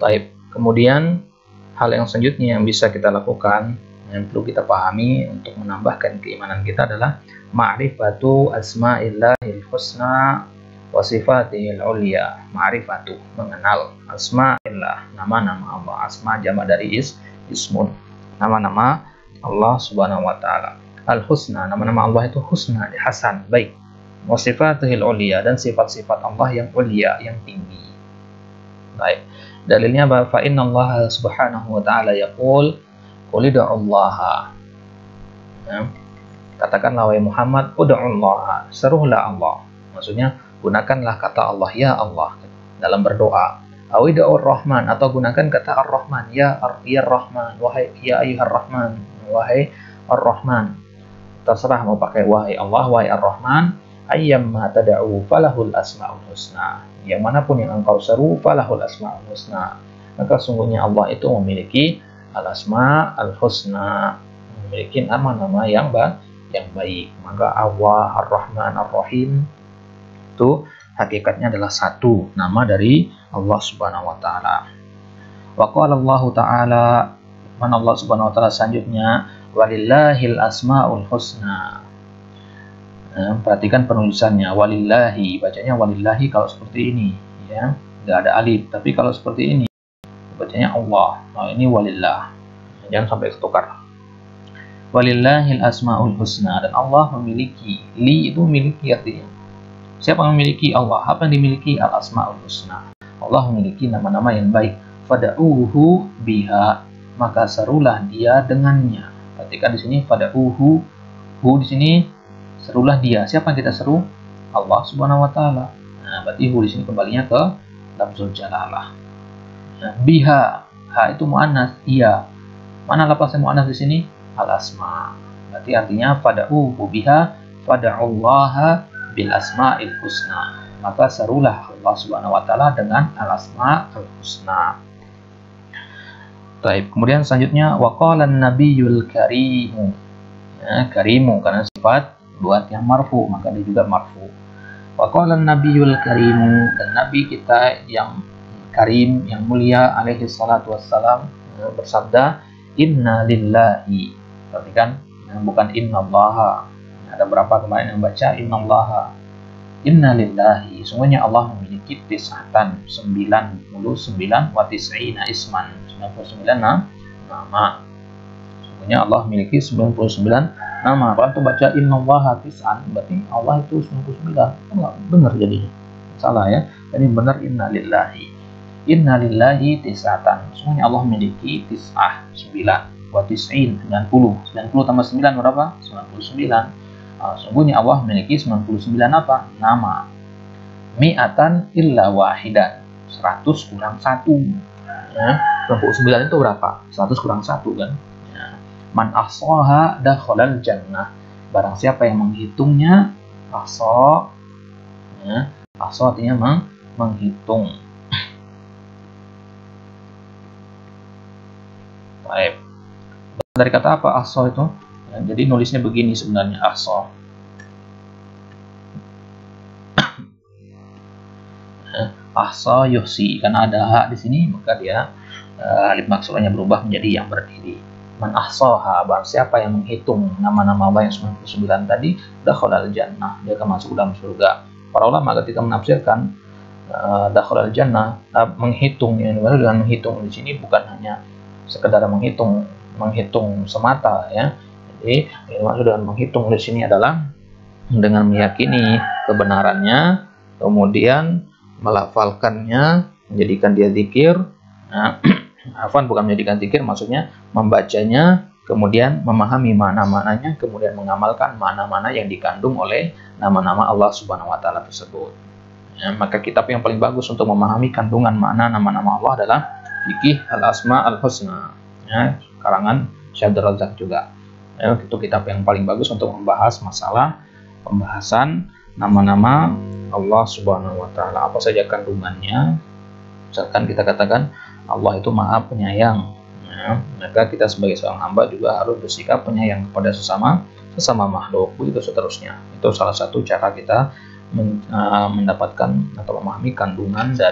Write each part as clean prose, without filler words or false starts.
Taib. Kemudian hal yang selanjutnya yang bisa kita lakukan, yang perlu kita pahami untuk menambahkan keimanan kita adalah ma'rifatu asma'illahil husna wa sifatihil ulya. Ma'rifatu, mengenal asma'illah, nama-nama Allah. Asma jamak dari ismun, nama-nama Allah Subhanahu wa taala. Al-husna, nama-nama Allah itu husna, hasan, baik. Wa sifatihil ulya, dan sifat-sifat Allah yang ulya, yang tinggi. Baik. Dalilnya bahwa fa inna Allah Subhanahu wa taala yaqul qul ud'ullaha. Ya. Katakanlah wahai Muhammad, ud'ullaha, serulah Allah. Maksudnya gunakanlah kata Allah, ya Allah, dalam berdoa. Awida'ur Rahman, atau gunakan kata Ar-Rahman, ya Rahman, wahai ya ayyuhar Rahman, wahai Ar-Rahman. Terserah mau pakai wahai Allah, wahai Ar-Rahman. Ayyamma tad'u falahul asmaul husna. Yang manapun yang engkau seru, falahul asmaul husna. Maka sungguhnya Allah itu memiliki al-asma al-husna, memiliki nama-nama yang baik. Maka Allah, Ar-Rahman, Ar-Rahim itu hakikatnya adalah satu nama dari Allah Subhanahu wa taala. Wa qala Allah taala, mana Allah Subhanahu wa taala selanjutnya, walillahil asmaul husna. Nah, perhatikan penulisannya, walillahi, bacanya walillahi kalau seperti ini, ya, nggak ada alif. Tapi kalau seperti ini, bacanya Allah. Nah, ini walillah, jangan sampai ketukar. Walillahil asmaul husna, dan Allah memiliki, li itu memiliki artinya. Siapa yang memiliki? Allah. Apa yang dimiliki? Al asmaul husna. Allah memiliki nama-nama yang baik. Fada'uhu biha, maka serulah dia dengannya. Perhatikan di sini fada'uhu, hu di sini serulah dia. Siapa yang kita seru? Allah Subhanahu wa taala. Nah, berarti hu di sini kembalinya ke lafzul jalalah. Nah, biha, ha itu muannas, iya. Mana lafaz muannas di sini? Al asma. Berarti artinya fada'uhu biha, fada'ullaha bil asma'il husna. Maka serulah Allah Subhanahu wa taala dengan al asma'ul husna. Baik, kemudian selanjutnya waqala an-nabiyul karimu. Ya, karimu karena sifat buat yang marfu, maka dia juga marfu. Waqala an-nabiyul karimu, dan nabi kita yang karim, yang mulia alaihi salatu wassalam bersabda, inna lillahi. Perhatikan, bukan inna allaha. Ada berapa kemarin yang baca inna allaha. Inna lillahi, sungguhnya Allah memiliki tis'atan, 99 wa tis'ina isman, 99 nama. Sungguhnya Allah memiliki 99 nama. Kalau tuh baca inna allaha tis'an, berarti Allah itu 99. Enggak benar jadinya. Salah ya. Jadi benar inna lillahi. Inna lillahi tis'atan. Sungguhnya Allah memiliki tis'ah, 9 wa tis'in, 90. 90 tambah 9 berapa? 99. Sungguhnya Allah memiliki 99 apa? Nama. Mi'atan illa wahidan, 100 kurang 1. Ya, 99 itu berapa? 100 kurang 1 kan? Ya. Man ahsaha dakhalal jannah. Barang siapa yang menghitungnya, ahsa, ya, ahsa artinya menghitung. Baik. Dari kata apa ahsa itu? Ya, jadi nulisnya begini sebenarnya, ahsa. Ahsa yuhsi, karena ada hak di sini maka dia alif maksurnya berubah menjadi yang berdiri. Man ahsaha, barang siapa yang menghitung nama-nama Allah yang 99 tadi, dakhalal jannah, dia akan masuk dalam surga. Para ulama ketika menafsirkan dakhalal jannah, menghitung, yang dengan menghitung di sini bukan hanya sekedar menghitung semata ya. Jadi yang maksud dengan menghitung di sini adalah dengan meyakini kebenarannya, kemudian melafalkannya, menjadikan dia zikir. Nah, hafal bukan menjadikan zikir, maksudnya membacanya, kemudian memahami mana-mananya, kemudian mengamalkan mana-mana yang dikandung oleh nama-nama Allah Subhanahu wa taala tersebut. Ya, maka kitab yang paling bagus untuk memahami kandungan makna nama-nama Allah adalah Fiqih Al-Asma Al-Husna. Ya, karangan Syekh Abdul Razak juga. Ya, itu kitab yang paling bagus untuk membahas masalah pembahasan nama-nama Allah Subhanahu wa taala, apa saja kandungannya. Misalkan kita katakan Allah itu Maha Penyayang, ya, maka kita sebagai seorang hamba juga harus bersikap penyayang kepada sesama makhluk, begitu seterusnya. Itu salah satu cara kita mendapatkan atau memahami kandungan dari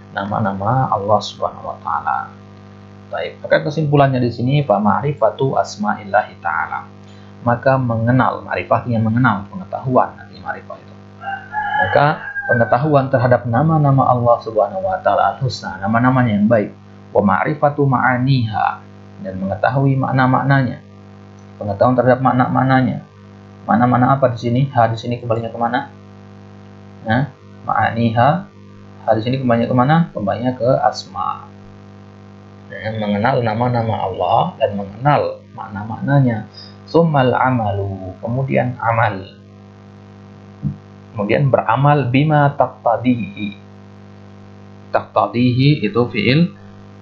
nama-nama Allah Subhanahu wa taala. Baik, maka kesimpulannya di sini fa ma'rifatu asma'illahi ta'ala. Maka mengenal, ma'rifat yang mengenal, pengetahuan artinya ma'rifat itu. Maka pengetahuan terhadap nama-nama Allah Subhanahu wa taala al-husna, nama-namanya yang baik, wa ma'rifatu ma'aniha, dan mengetahui makna-maknanya. Pengetahuan terhadap makna-maknanya. Mana-mana apa di sini? Ha di sini kembalinya kemana? Nah, ma'aniha. Ha di sini kembalinya kemana? Kembalinya ke asma. Mengenal nama-nama Allah dan mengenal makna-maknanya. Summal amalu, kemudian amal, kemudian beramal bima taqtadihi. Taqtadihi itu fiil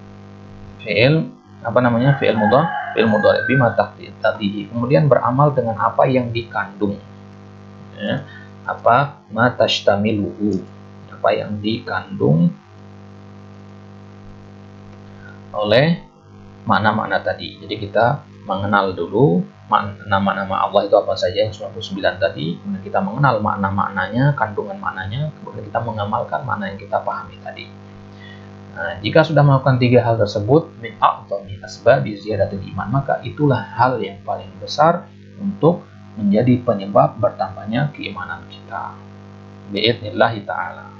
apa namanya, fiil mudhari, bima taqtadihi, kemudian beramal dengan apa yang dikandung, ya, apa ma tashtamiluhu, apa yang dikandung oleh makna-makna tadi. Jadi kita mengenal dulu nama-nama Allah itu apa saja yang 99 tadi, kemudian kita mengenal makna-maknanya, kandungan maknanya, kemudian kita mengamalkan makna yang kita pahami tadi. Nah, jika sudah melakukan 3 hal tersebut, min a'dhami asbabi ziyadatil iman, maka itulah hal yang paling besar untuk menjadi penyebab bertambahnya keimanan kita. Bi'idznillah ta'ala.